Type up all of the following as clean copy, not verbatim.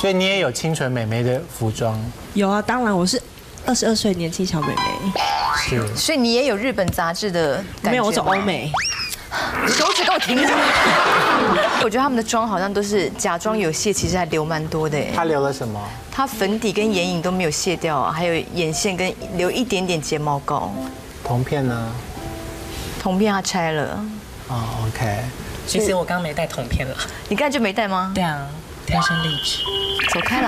所以你也有清纯美眉的服装？ 有啊，当然我是22岁年轻小美眉。 是。 所以你也有日本杂志的感觉？ 没有，我走欧美。 手指给我停！我觉得他们的妆好像都是假装有卸，其实还留蛮多的哎。 他留了什么？ 他粉底跟眼影都没有卸掉啊，还有眼线跟留一点点睫毛膏。 铜片呢？ 铜片他拆了。 哦 ，OK。 其实我刚刚没带铜片了。 你刚才就没带吗？ 对啊，天生丽质。 走开了。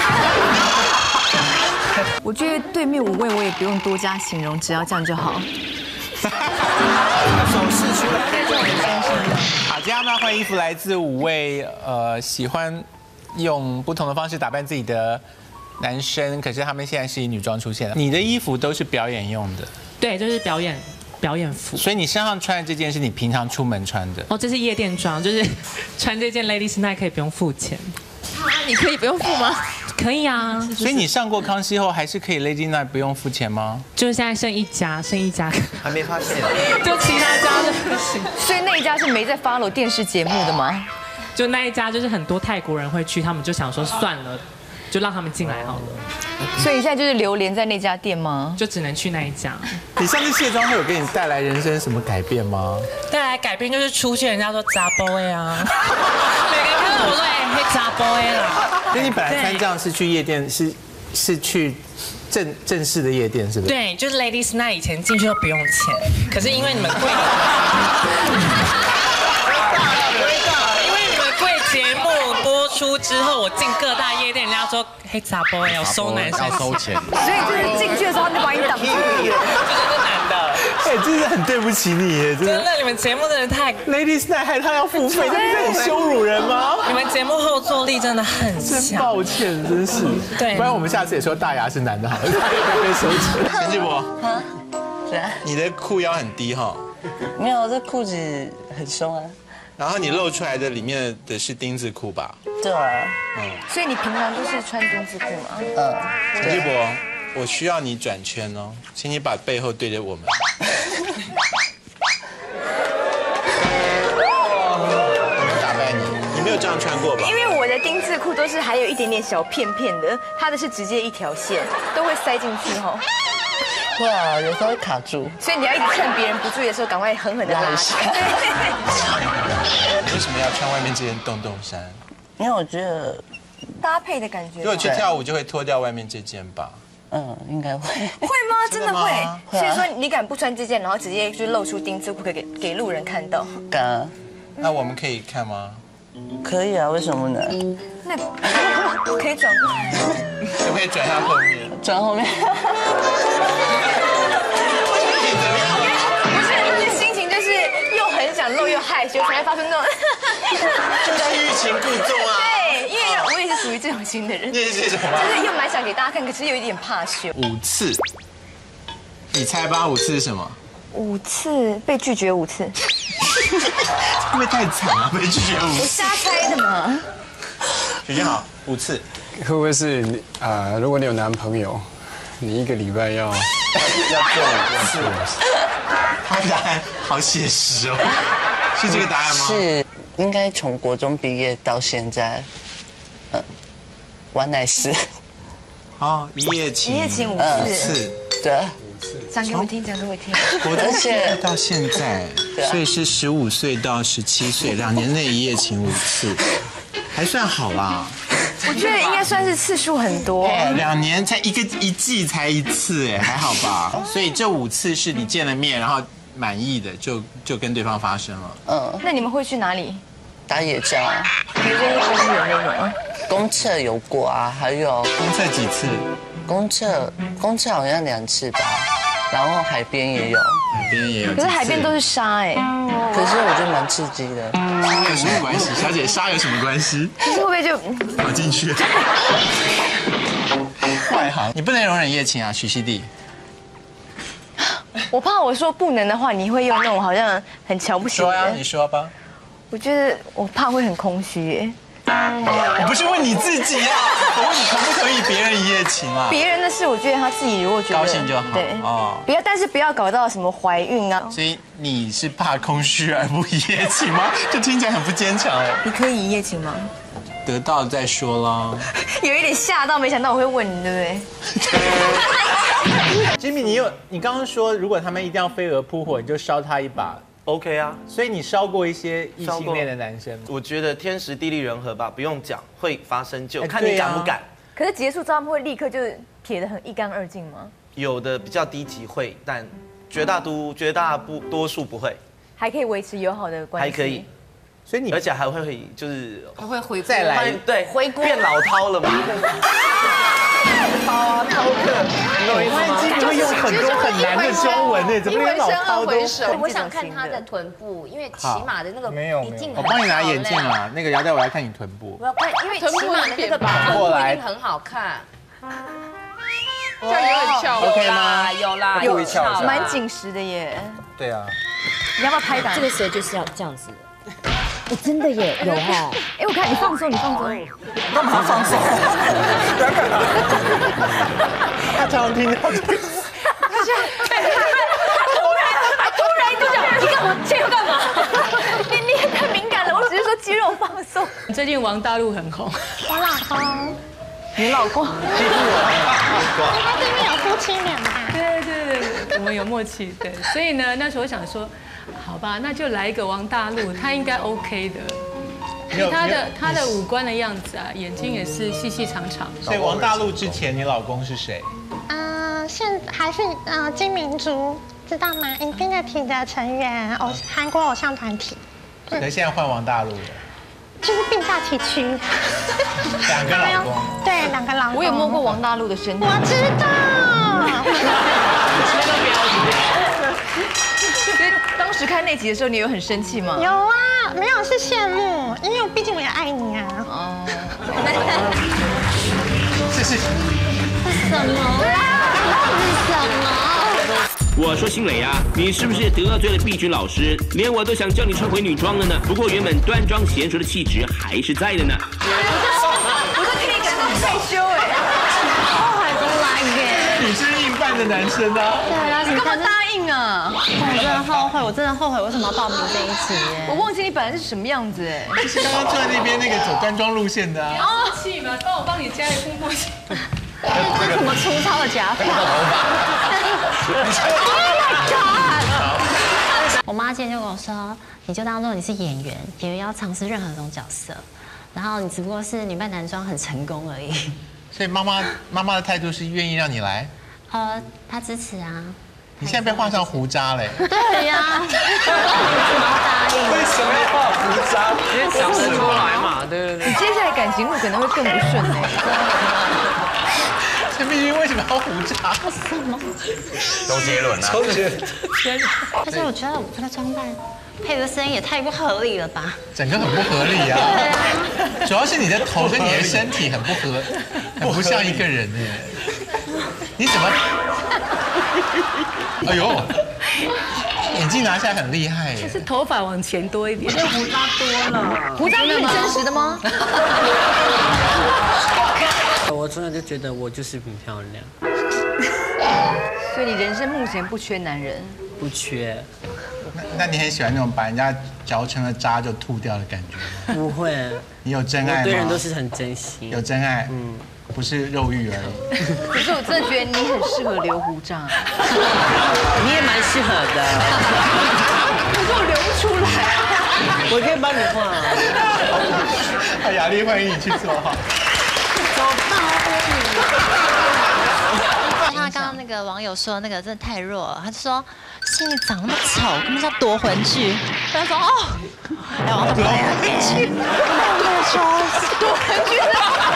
我觉得对面5位我也不用多加形容，只要这样就好。 手势出来，重点先生。好，接下来换衣服来自5位喜欢用不同的方式打扮自己的男生，可是他们现在是以女装出现了。你的衣服都是表演用的？ 对，就是表演服。 所以你身上穿的这件是你平常出门穿的？ 哦，这是夜店装，就是穿这件 Ladies Night 可以不用付钱。 你可以不用付吗？ 可以啊。 所以你上过康熙后还是可以 Lady Night 不用付钱吗？ 就是现在剩一家， 还没发现。 就其他家的不行。 所以那一家是没在 follow 电视节目的吗？ 就那一家就是很多泰国人会去，他们就想说算了，就让他们进来好了。 所以你现在就是流连在那家店吗？ 就只能去那一家。 你上次卸妆会有给你带来人生什么改变吗？ 带来改变就是出去人家说杂 boy 啊，每个人看到我说嘿杂 boy 啦。 所以你本来穿这样是去夜店，是去正式的夜店是不是？ 对，就是 Ladies Night 以前进去都不用钱，可是因为你们贵。节目播出之后，我进各大夜店，人家说嘿杂 boy 要收男生要收钱， 所以就是进去的时候他就把你挡住了。 就是男的， 哎，真的很对不起你耶，真的。 真的，你们节目真的太 Ladies Night 害他要付费，这是很羞辱人吗？ 你们节目后坐力真的很真强。 抱歉，真是。 对， 不然我们下次也说大牙是男的好了，他也不被收钱。陈志博，你的裤腰很低哈？ 没有，这裤子很松啊。 然后你露出来的里面的是丁字裤吧？ 对啊。 所以你平常都是穿丁字裤吗？ 陈志博，我需要你转圈哦，请你把背后对着我们。打败你，你没有这样穿过吧？ 因为我的丁字裤都是还有一点点小片片的，他的是直接一条线，都会塞进去哈。 会啊，有时候会卡住。 所以你要一直趁别人不注意的时候，赶快狠狠的拉一下。 为什么要穿外面这件洞洞衫？ 因为我觉得搭配的感觉。 如果去跳舞就会脱掉外面这件吧？ 应该会。 会吗？真的会。所以说你敢不穿这件，然后直接就露出丁字裤给路人看到？ 敢。 那我们可以看吗？ 可以啊，为什么呢？ 那可以转过来。 可不可以转向后面？ 转后面。 不是，他的心情就是又很想露又害羞，才会发出那种。 就是欲擒故纵啊。 对，因为我也是属于这种型的人。 你也是这种。 就是又蛮想给大家看，可是有一点怕羞。 5次，你猜吧，5次是什么 ？5次被拒绝5次。 会不会太惨了？被拒绝5次。 我瞎猜的嘛。 许建好，5次。 会不会是如果你有男朋友，你1个礼拜要做5次？ 他答案好写实哦，是这个答案吗？ 是，应该从国中毕业到现在，玩奶师。 哦，一夜情 5次。 对。 讲给我听，讲给我听。 国中毕业到现在，所以是15岁到17岁，2年内一夜情5次，还算好啦。 我觉得应该算是次数很多。 2年才一季才1次，哎，还好吧？所以这5次是你见了面，然后满意的就跟对方发生了。 那你们会去哪里？ 打野战啊。 比如说公园那种啊。 公厕有过啊，还有。 公厕几次？ 公厕好像2次吧，然后海边也有。 海边也有。 可是海边都是沙哎。 可是我觉得蛮刺激的。 沙有什么关系？小姐，沙有什么关系？ 可是会不会就跑进去？外行，你不能容忍一夜情啊，许熙娣。 我怕我说不能的话，你会用那种好像很瞧不起的。 说呀，你说吧。 我觉得我怕会很空虚耶。 我不是问你自己啊，我问你可不可以别人一夜情啊？ 别人的事，我觉得他自己如果觉得高兴就好。 对哦，不要，但是不要搞到什么怀孕啊。 所以你是怕空虚而不一夜情吗？这听起来很不坚强哎。 你可以一夜情吗？ 得到再说啦。 有一点吓到，没想到我会问你，对不对 ？Jimmy， 你刚刚说，如果他们一定要飞蛾扑火，你就烧他一把。 OK 啊， 所以你烧过一些异性恋的男生吗？ 我觉得天时地利人和吧，不用讲，会发生就看你敢不敢。 可是结束之后他们会立刻就是撇得很一干二净吗？ 有的比较低级会，但绝大多数不会。 还可以维持友好的关系。 还可以， 所以你而且还会就是还会回再来， 对， 回归变老饕了嘛。饕客，你懂我意思吗？ 你会用很多很难的中文呢，怎么连老饕都？ 我想看他的臀部，因为骑马的那个一定我帮你拿眼镜啊，那个姚代我要看你臀部。 我要看，因为骑马的那个臀部一定很好看。 这样有很翘 ，OK 吗？ 有啦， 故意翘， 蛮紧实的耶。 对啊。 你要不要拍档？ 这个谁就是要这样子。我真的耶，有哈。 哎，我看你放松，你放松。 干嘛放松？ 他常听到这个。 他突然就讲，你干嘛？这又干嘛？你也太敏感了，我只是说肌肉放松。 最近王大陆很红。 我老公。 你老公？ 他对面有夫妻脸吧？ 对，我们有默契。对，所以呢，那时候我想说，好吧，那就来一个王大陆，他应该 OK 的。他的五官的样子啊，眼睛也是细细长长。 所以王大陆之前，你老公是谁？ 现还是金明珠，知道吗 ？Infinity 的成员，韩国偶像团体。 可是现在换王大陆了。 就是并驾齐驱。 两个老公。 对，两个老公。 我有摸过王大陆的身体。 我知道。 所以当时看那集的时候，你有很生气吗？ 有啊，没有是羡慕，因为毕竟我也爱你啊。哦。 这是什么？是什么？ 我说新磊啊，你是不是得罪了碧君老师？连我都想叫你穿回女装了呢。不过原本端庄娴熟的气质还是在的呢。 我都替你感到害羞哎。 I don't like it。 你是硬扮的男生啊。 对啊， 你干嘛答应啊？ 我真的后悔，我真的后悔为什么要报名这一集。 我忘记你本来是什么样子哎。 就是刚刚坐在那边那个走端庄路线的啊。 哦，气嘛，帮我帮你加一副墨镜。 这是什么粗糙的假发？ Oh my god！ 我妈今天就跟我说，你就当做你是演员，演员要尝试任何一种角色，然后你只不过是女扮男装很成功而已。 所以妈妈的态度是愿意让你来？ 她支持啊。 你现在被画上胡渣嘞？ 对呀。为什么要答应？ 为什么要画胡渣？ 因为想得出来嘛，对。 你接下来感情路可能会更不顺哎。 陈碧君为什么要胡渣？ 什么？ 周杰伦啊。周杰伦。 但是我觉得我这个装扮配的声音也太不合理了吧？ 整个很不合理啊！主要是你的头跟你的身体很不像一个人耶。你怎么？哎呦！眼镜拿下来很厉害耶。 是头发往前多一点。 因为胡渣多了。 胡渣是你真实的吗？ 我从小就觉得我就是很漂亮， 所以你人生目前不缺男人， 不缺。 那你很喜欢那种把人家嚼成了渣就吐掉的感觉吗？ 不会。 你有真爱吗？ 对人都是很真心。 有真爱，不是肉欲而已。 可是我真的觉得你很适合留胡渣。 你也蛮适合的。 可是我留不出来。 我可以帮你画。雅丽，欢迎你去做哈。 他刚刚那个网友说那个真的太弱了，他就说心里长那么丑，根本叫夺魂剧。他说哦，然后夺魂剧，夺魂剧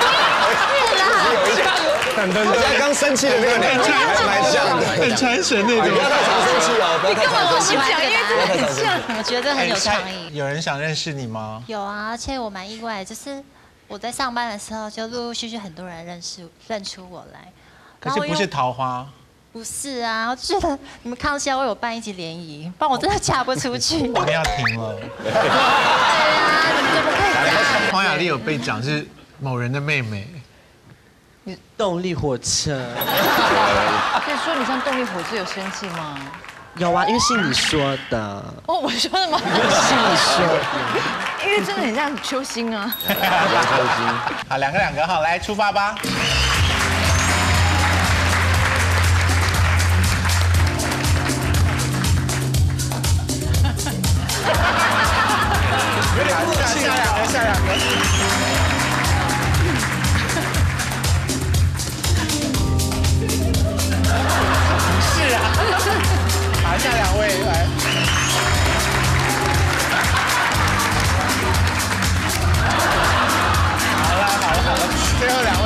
很刚生气的那个脸，蛮像的， 很传神那种。 不要太常生气哦，不要太常生气。 因为真的很像，我觉得这很有创意。 有人想认识你吗？ 有啊，而且我蛮意外，就是我在上班的时候，就陆陆续续很多人认出我来。 可是不是桃花？ 不是啊，我就觉得你们康熙要为我办一集联谊，不然我真的嫁不出去。 我们要停了。 对啊，你们怎么可以这样？ 黄雅莉有被讲是某人的妹妹。 动力火车。 可以说你像动力火车有生气吗？ 有啊，因为是你说的。 哦，我说的吗？ 是你说的。 因为真的很像秋兴啊。 好，两个，好，来出发吧。下两个。是啊。好，下两位来。好了，最后2位。